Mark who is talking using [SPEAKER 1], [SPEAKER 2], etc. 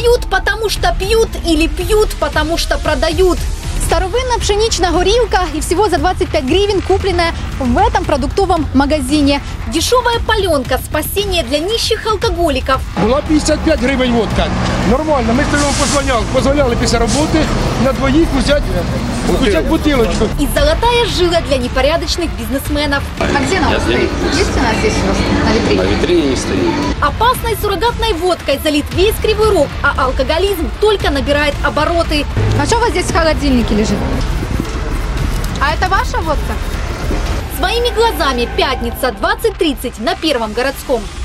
[SPEAKER 1] Продают, потому что пьют, или пьют, потому что продают.
[SPEAKER 2] Старовинная пшеничная горилка и всего за 25 гривен, купленная в этом продуктовом магазине.
[SPEAKER 1] Дешевая паленка – спасение для нищих алкоголиков.
[SPEAKER 3] Була 55 гривень водка. Нормально, ми позволяли після роботи на двоїх взяти бутилочку.
[SPEAKER 1] И золотая жила для непорядочных бизнесменов.
[SPEAKER 2] А где она стоит? Есть у нас здесь на витрине?
[SPEAKER 4] На витрине не стоит.
[SPEAKER 1] Опасной суррогатной водкой залит весь Кривой Рог, а алкоголизм только набирает обороты.
[SPEAKER 2] А что у вас здесь в холодильнике лежит? А это ваша водка?
[SPEAKER 1] Своими глазами пятница, 20:30 на Первом городском.